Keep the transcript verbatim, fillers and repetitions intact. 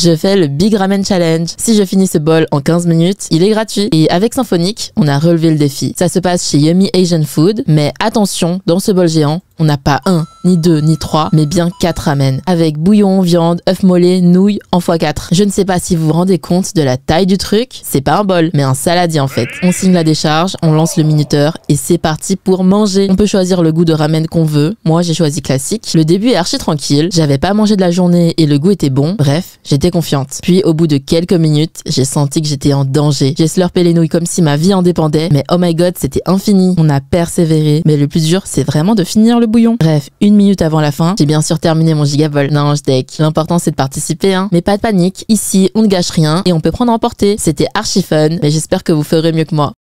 Je fais le Big Ramen Challenge. Si je finis ce bol en quinze minutes, il est gratuit. Et avec Symphonique, on a relevé le défi. Ça se passe chez Yummy Asian Food, mais attention, dans ce bol géant, on n'a pas un, ni deux, ni trois, mais bien quatre ramen. Avec bouillon, viande, œuf mollet, nouilles en fois quatre. Je ne sais pas si vous vous rendez compte de la taille du truc. C'est pas un bol, mais un saladier en fait. On signe la décharge, on lance le minuteur et c'est parti pour manger. On peut choisir le goût de ramen qu'on veut. Moi, j'ai choisi classique. Le début est archi tranquille. J'avais pas mangé de la journée et le goût était bon. Bref, j'étais confiante. Puis au bout de quelques minutes, j'ai senti que j'étais en danger. J'ai slurpé les nouilles comme si ma vie en dépendait. Mais oh my god, c'était infini. On a persévéré. Mais le plus dur, c'est vraiment de finir le bouillon. Bref, une minute avant la fin, j'ai bien sûr terminé mon gigabol. Non, je deck. L'important c'est de participer, hein. Mais pas de panique. Ici, on ne gâche rien et on peut prendre à emporter. C'était archi fun, mais j'espère que vous ferez mieux que moi.